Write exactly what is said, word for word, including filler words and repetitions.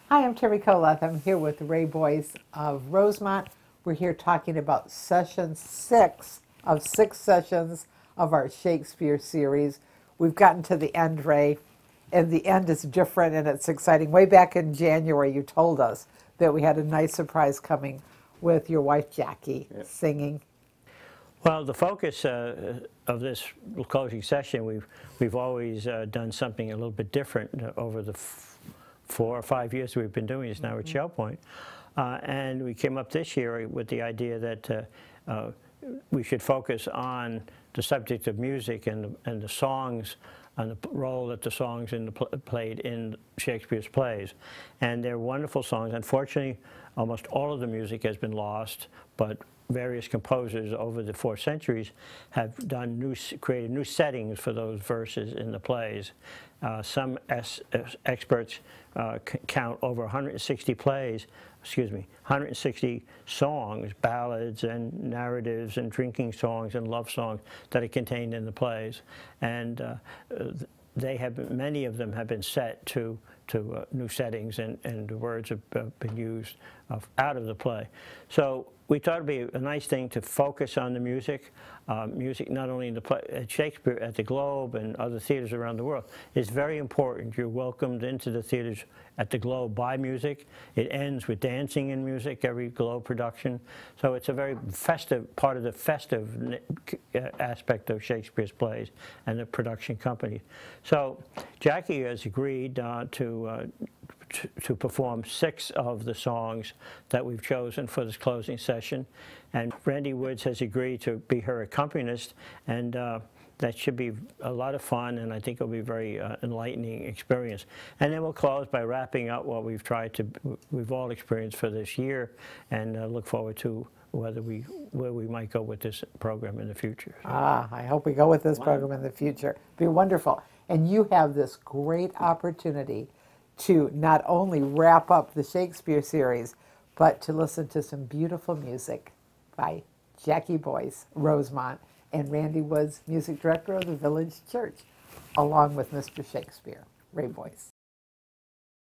Hi, I'm Terry Koloth. I'm here with Ray Boyce of Rosemont. We're here talking about session six of six sessions of our Shakespeare series. We've gotten to the end, Ray, and the end is different and it's exciting. Way back in January, you told us that we had a nice surprise coming with your wife, Jackie, yep. singing. Well, the focus uh, of this closing session, we've, we've always uh, done something a little bit different uh, over the f four or five years we've been doing this now mm-hmm. at Shell Point. Uh, and we came up this year with the idea that uh, uh, we should focus on the subject of music and the, and the songs and the role that the songs in the pl played in Shakespeare's plays. And they're wonderful songs. Unfortunately, almost all of the music has been lost, but various composers over the four centuries have done new, created new settings for those verses in the plays. Uh, some es experts uh, count over one hundred sixty plays, excuse me, one hundred sixty songs, ballads and narratives and drinking songs and love songs that are contained in the plays. And uh, they have been, many of them have been set to to uh, new settings, and, and the words have uh, been used uh, out of the play. So we thought it'd be a nice thing to focus on the music. Uh, music not only in the play, at Shakespeare, at the Globe and other theaters around the world, is very important. You're welcomed into the theaters at the Globe by music. It ends with dancing and music, every Globe production. So it's a very festive, part of the festive aspect of Shakespeare's plays and the production company. So Jackie has agreed uh, to uh, To, to perform six of the songs that we've chosen for this closing session. And Randy Woods has agreed to be her accompanist, and uh, that should be a lot of fun, and I think it'll be a very uh, enlightening experience. And then we'll close by wrapping up what we've tried to, we've all experienced for this year, and uh, look forward to whether we, where we might go with this program in the future. Ah, I hope we go with this wow. program in the future. It'll be wonderful. And you have this great opportunity to not only wrap up the Shakespeare series, but to listen to some beautiful music by Jackie Boyce, Rosemont, and Randy Woods, music director of the Village Church, along with Mister Shakespeare, Ray Boyce.